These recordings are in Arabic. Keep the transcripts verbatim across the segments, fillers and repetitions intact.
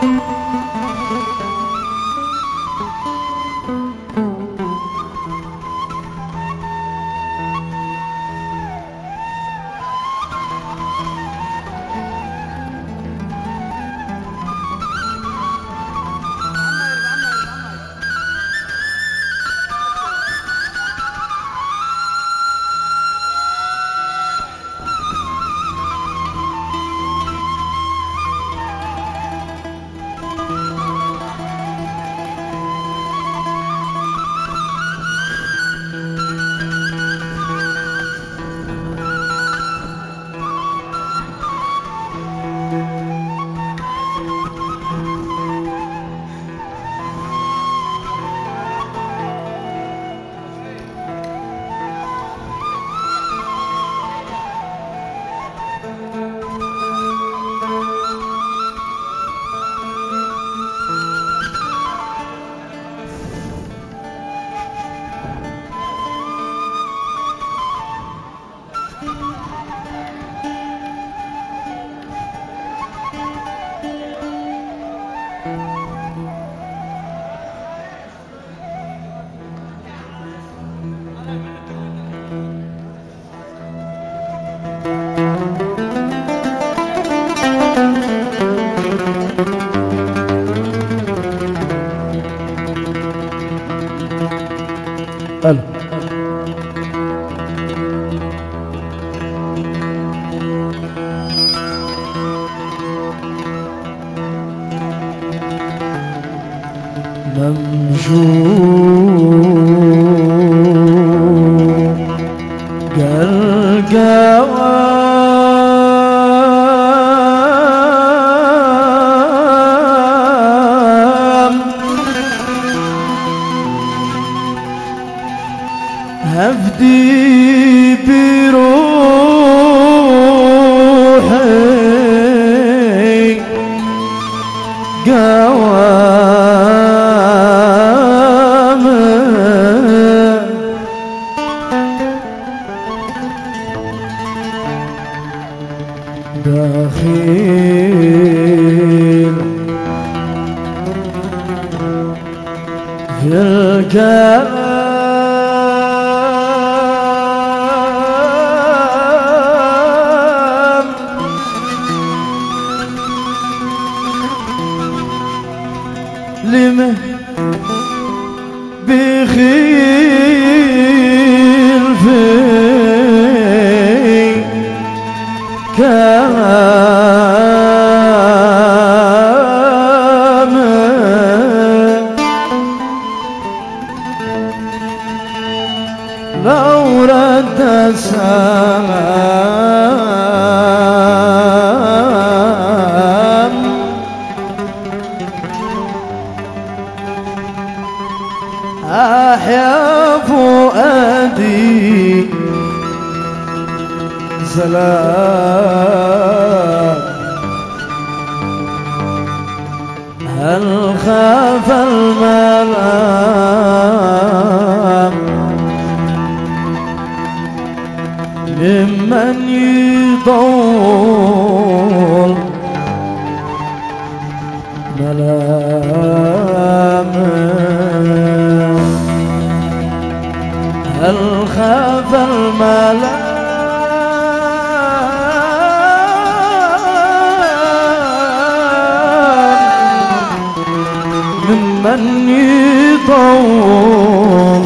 ألو ممجوع قلقوام هفدي بروحي قوام دخيل في القلب لمه بخيل في كلام لو رد السلام أحيا فؤادي سلام هل خاف الملام ممن يطول ملام هل خاف الملام ممن يطول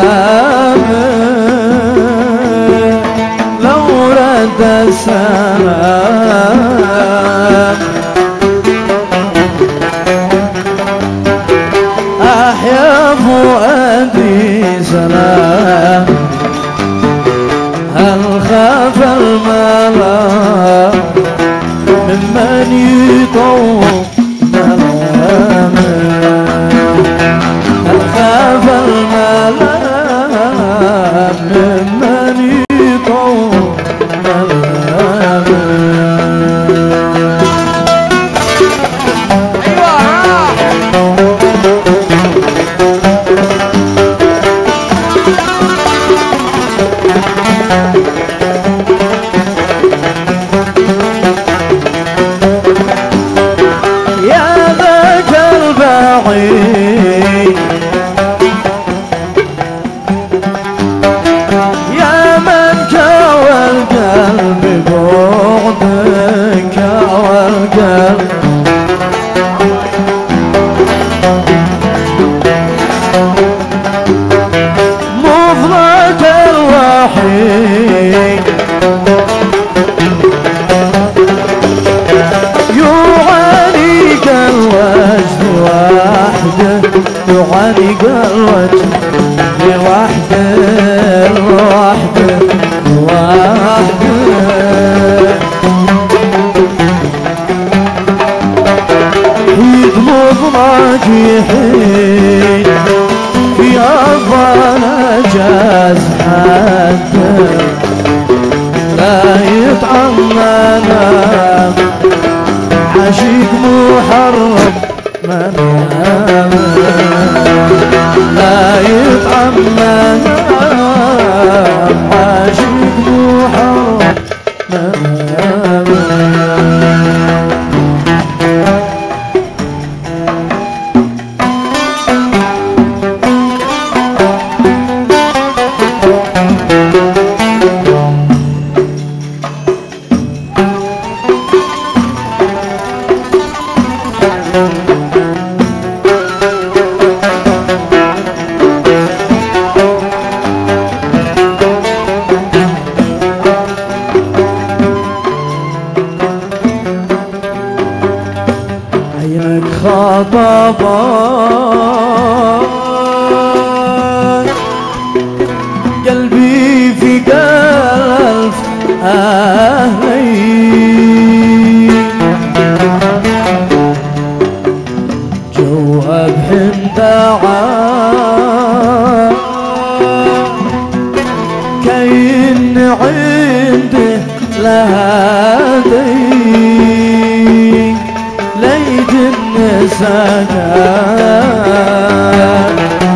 لو رد السلام أحيا فؤادي سلام هل خاف الملا ممن يطوق ملامه هل خاف الملا ممن يطوق ملامه يا من كوى القلب بعدك كوى القلب مفضلك الوحيد يعانيك الوجه وحده يعانيك الوجه لوحده لوحده لوحده حيد مضمك يحيد في أفضل جاز حده لا يتعمنا عشيق محرم منام لا يطعمنا عاشق محرم منام عينك خطبان قلبي في قلب أهلي جواب حمدعان كاين عنده لهادي ليت النساء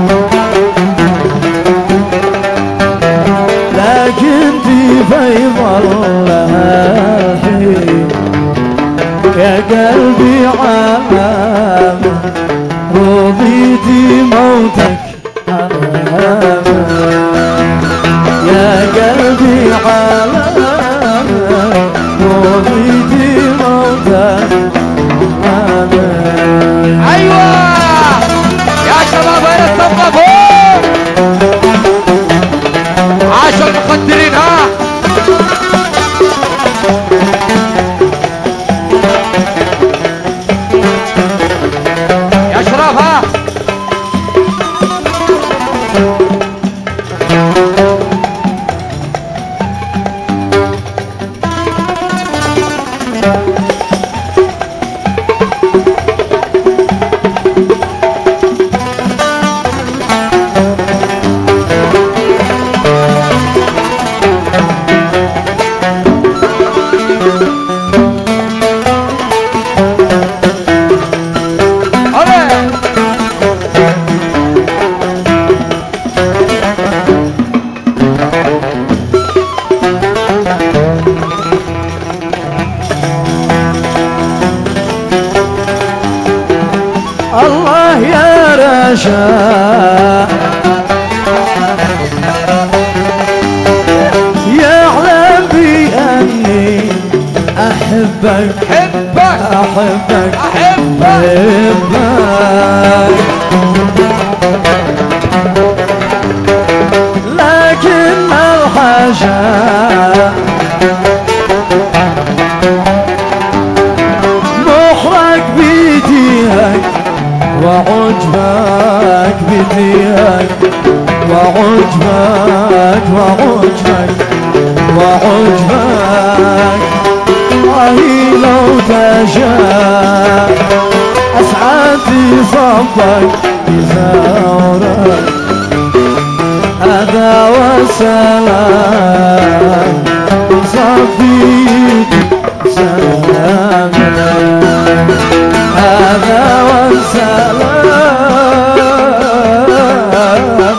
لكن في فيض الحين يا قلبي عام رضيتي موتك يا قلبي عام رضيتي موتك ايوه يا شباب وين الصفقه عاشوا المقدرين ها يا شراب ها الله يا رشا يعلم بأني أحبك احبك أحبك احبك تشاء مخرج بيديك وعجبك بديك وعجبك وعجبك وعجبك وهي لو تشاء أسعد صبك بزورك هذا والسلام صبيك سلام هذا والسلام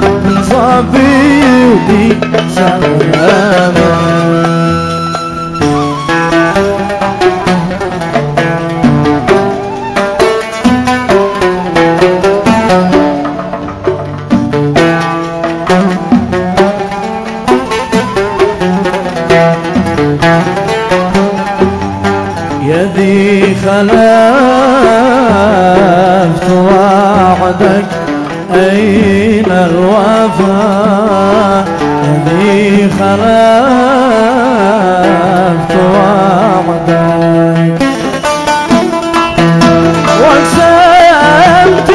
صبيك سلام يدي خلفت وعدك أين الوفاء يدي خلفت وعدك وسمت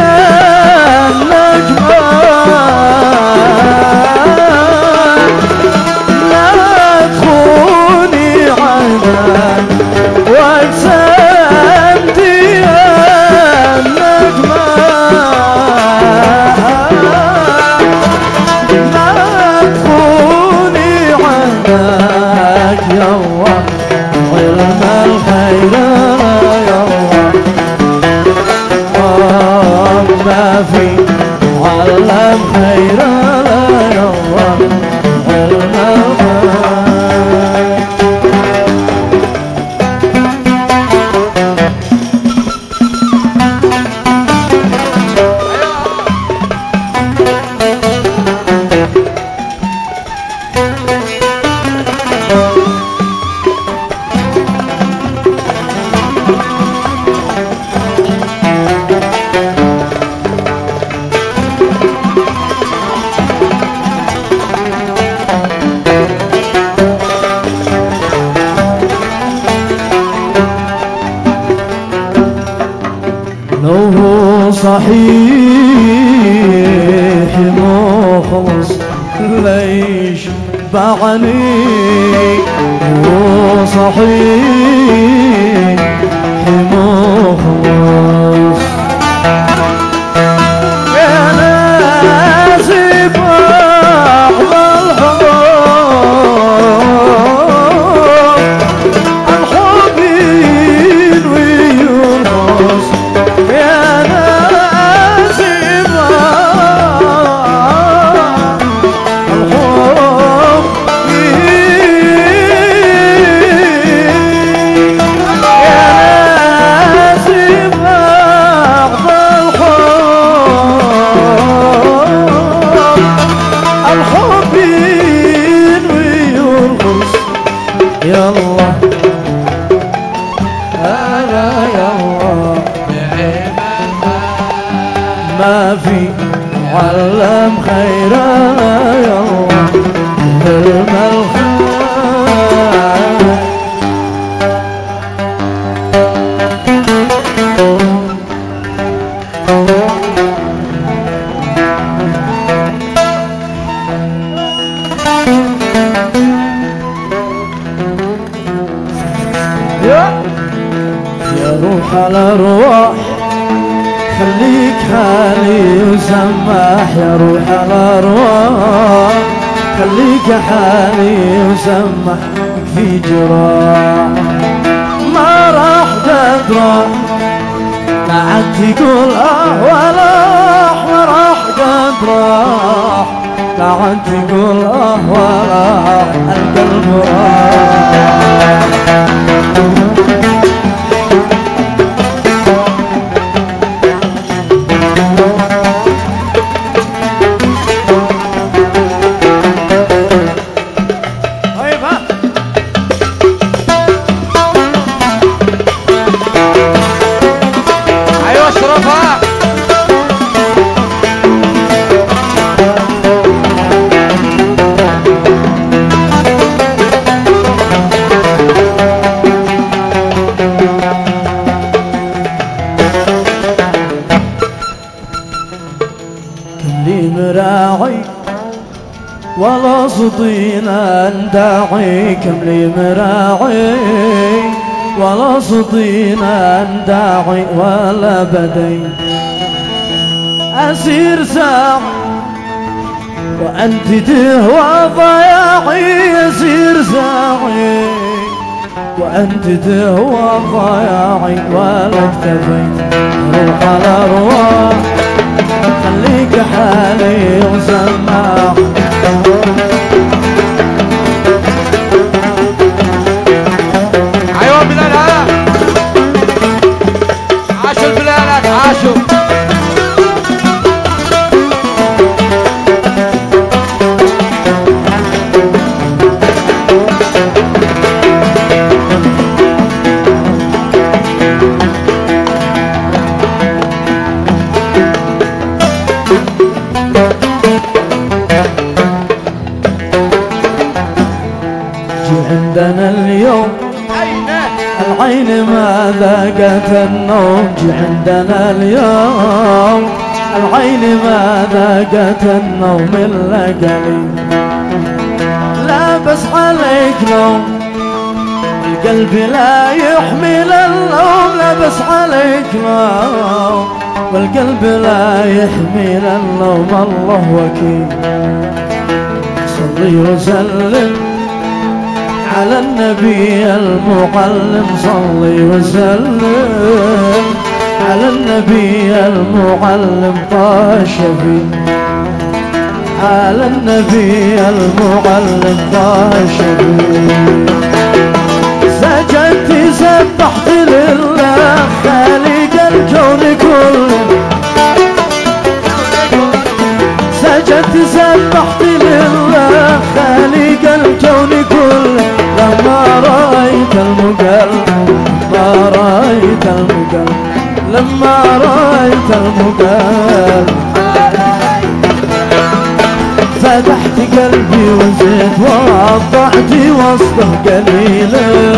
النجمة لا تخوني عهدك واقسمت يا النجمة لا تخوني عهدك يوا علم الخير يوا ما في علم خير يوا علم الخير لو هو صحيح مخلص ليش باعني هو صحيح مخلص يا ناس بعض الحب الحب ويرقص يا ناس يلا أنا يلا ما في علم خيرنا يلا علم الخير يا روح الأرواح خليك حالي وسماح يا روح الأرواح خليك حالي وسماح في جراح ما راح تدرى لا عاد تقول اه ولا ما راح تدرى لا عاد تقول اه ولا القلب راح مراعي ولا صدينا نداعي كم لي مراعي ولا صدينا نداعي ولا بدي أسير ساعة وأنت تهوى ضياعي أسير ساعي وأنت تهوى ضياعي ولا اكتفيت روح الأرواح خليك حالي وسماع ايوه بلال هلا عاشوا البلالات عاشوا عندنا اليوم العين ما ذاقت النوم جي عندنا اليوم العين ما ذاقت النوم إلا قليل لا بس عليك نوم القلب لا يحمل اللوم لا بس عليك نوم والقلب لا يحمل اللوم الله وكيل صلي وسلم على النبي المعلم صلي وسلم على النبي المعلم طه الشفيع على النبي المعلم طه الشفيع سجدت سبحت لله خالق الكون كله سجدت سبحت لله خالق الكون كله لما رأيت المقلب ما رأيت المقلب لما رأيت المقلب فتحت قلبي وزيت وضعت وسطه قليلا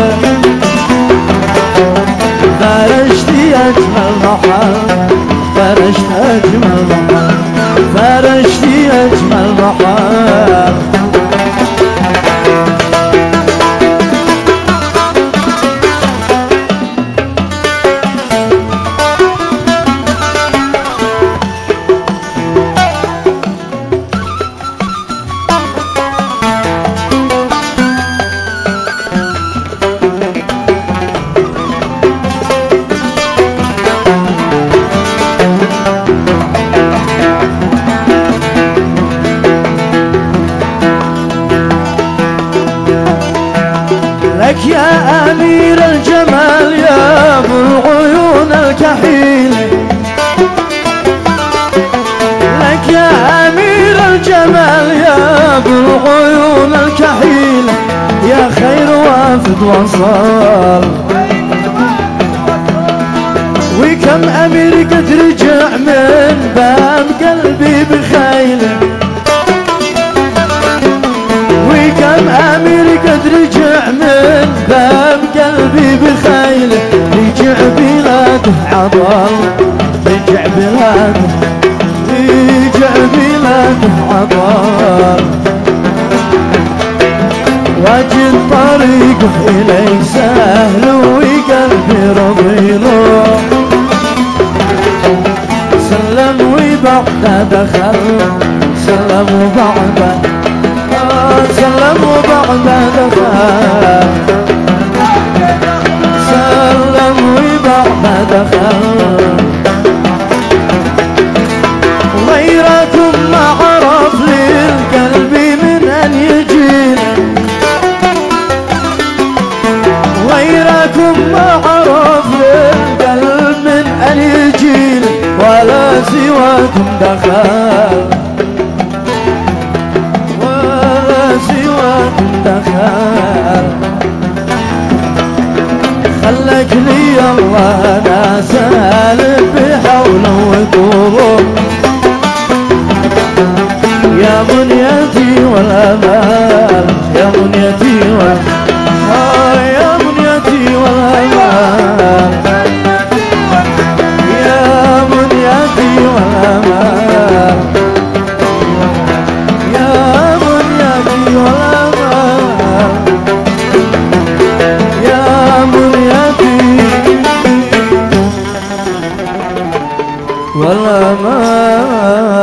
فرشت أجمل محل فرشت أجمل محل فرشت أجمل محل لك يا أمير الجمال يا ابو العيون الكحيلة لك يا أمير الجمال يا ابو العيون الكحيلة يا خير وافد وصال وكم أمير قد رجع من باب قلبي بخيله وكم أمير قد رجع من باب قلبي بخيله رجع بلاده عضل رجع بلاده رجع بلاده عضل واجد طريقه إليك سهل وقلبي رضيله سلم وبعده دخل سلم وبعده سلم وبعده دخل سلم وبعده دخل غيركم ما عرف للقلب من أن يجيل غيركم ما عرف للقلب من أن يجيل ولا سواكم دخل سواكم دخل خلك لي الله انا سالم بحوله وقوه يا منيتي والامال يا منيتي والامال يا منيتي والامال يا منيتي والامال والأمان